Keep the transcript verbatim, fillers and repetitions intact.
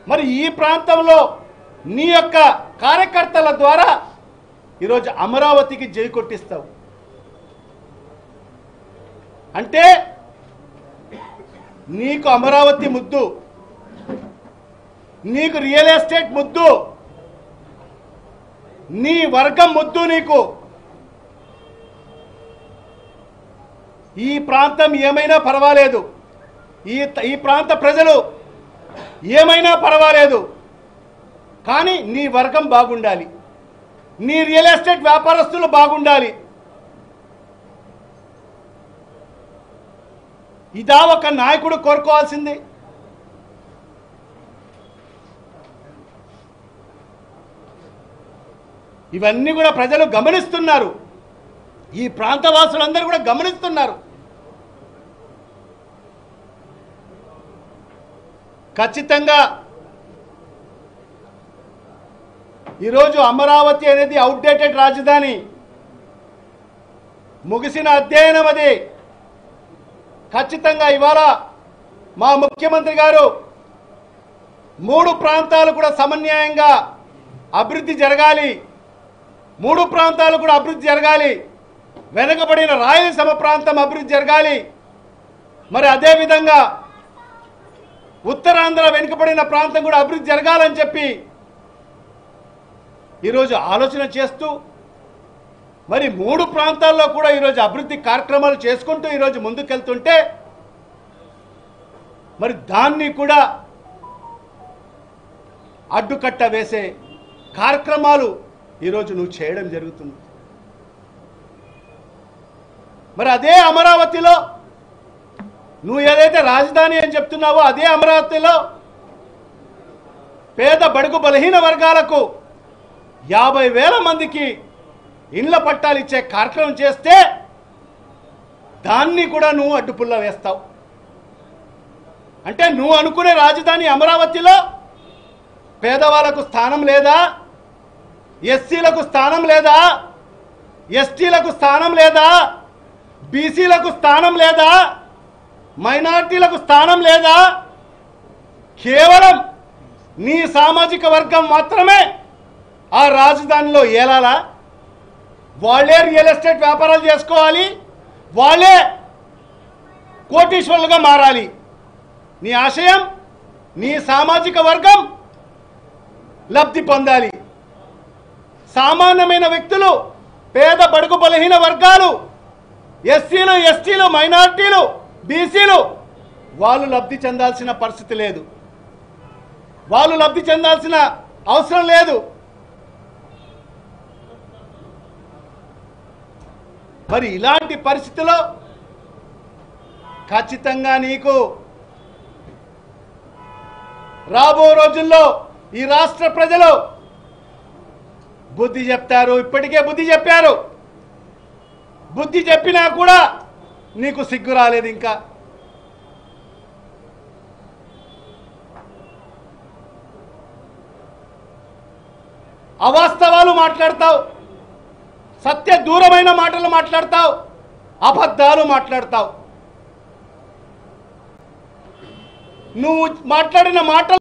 మరి ఈ ప్రాంతంలో నీ యొక్క కార్యకర్తల ద్వారా ఈరోజు అమరావతికి జై కొట్టిస్తావు అంటే నీకు అమరావతి ముద్దు, నీకు రియల్ ఎస్టేట్ ముద్దు, నీ వర్గం ముద్దు. నీకు ఈ ప్రాంతం ఏమైనా పర్వాలేదు, ఈ ఈ ప్రాంత ప్రజలు ఏమైనా పర్వాలేదు, కానీ నీ వర్గం బాగుండాలి, నీ రియల్ ఎస్టేట్ వ్యాపారస్తులు బాగుండాలి. ఇదా ఒక నాయకుడు కోరుకోవాల్సింది? ఇవన్నీ కూడా ప్రజలు గమనిస్తున్నారు, ఈ ప్రాంతవాసులందరూ కూడా గమనిస్తున్నారు. ఖచ్చితంగా ఈరోజు అమరావతి అనేది అవుట్డేటెడ్ రాజధాని, ముగిసిన అధ్యయనం అది. ఖచ్చితంగా ఇవాళ మా ముఖ్యమంత్రి గారు మూడు ప్రాంతాలు కూడా సమన్వయంగా అభివృద్ధి జరగాలి, మూడు ప్రాంతాలు కూడా అభివృద్ధి జరగాలి, వెనుకబడిన రాయలసీమ ప్రాంతం అభివృద్ధి జరగాలి, మరి అదేవిధంగా ఉత్తరాంధ్ర వెనుకబడిన ప్రాంతం కూడా అభివృద్ధి జరగాలని చెప్పి ఈరోజు ఆలోచన చేస్తూ మరి మూడు ప్రాంతాల్లో కూడా ఈరోజు అభివృద్ధి కార్యక్రమాలు చేసుకుంటూ ఈరోజు ముందుకెళ్తుంటే మరి దాన్ని కూడా అడ్డుకట్ట వేసే కార్యక్రమాలు ఈరోజు నువ్వు చేయడం జరుగుతుంది. మరి అదే అమరావతిలో నువ్వు ఏదైతే రాజధాని అని చెప్తున్నావో అదే అమరావతిలో పేద బడుగు బలహీన వర్గాలకు యాభై వేల మందికి ఇండ్ల పట్టాలు ఇచ్చే కార్యక్రమం చేస్తే దాన్ని కూడా నువ్వు అడ్డుపుల్ల వేస్తావు. అంటే నువ్వు అనుకునే రాజధాని అమరావతిలో పేదవాళ్ళకు స్థానం లేదా, ఎస్సీలకు స్థానం లేదా, ఎస్టీలకు స్థానం లేదా, బీసీలకు స్థానం లేదా, మైనార్టీలకు స్థానం లేదా, కేవలం నీ సామాజిక వర్గం మాత్రమే ఆ రాజధానిలో ఏలాలా? వాళ్ళే రియల్ ఎస్టేట్ వ్యాపారాలు చేసుకోవాలి, వాళ్ళే కోటీశ్వరులుగా మారాలి. నీ ఆశయం నీ సామాజిక వర్గం లబ్ధి పొందాలి. సామాన్యమైన వ్యక్తులు, పేద బడుగు బలహీన వర్గాలు, ఎస్సీలు, ఎస్టీలు, మైనార్టీలు, బీసీలు వాళ్ళు లబ్ధి చెందాల్సిన పరిస్థితి లేదు, వాళ్ళు లబ్ధి చెందాల్సిన అవసరం లేదు. మరి ఇలాంటి పరిస్థితిలో ఖచ్చితంగా నీకు రాబో రోజుల్లో ఈ రాష్ట్ర ప్రజలు బుద్ధి చెప్తారు. ఇప్పటికే బుద్ధి చెప్పారు, బుద్ధి చెప్పినా కూడా నీకు సిగ్గు రాలేదు. ఇంకా అవాస్తవాలు మాట్లాడతావు, సత్య దూరమైన మాటలు మాట్లాడతావు, అబద్ధాలు మాట్లాడతావు. నువ్వు మాట్లాడిన మాటలు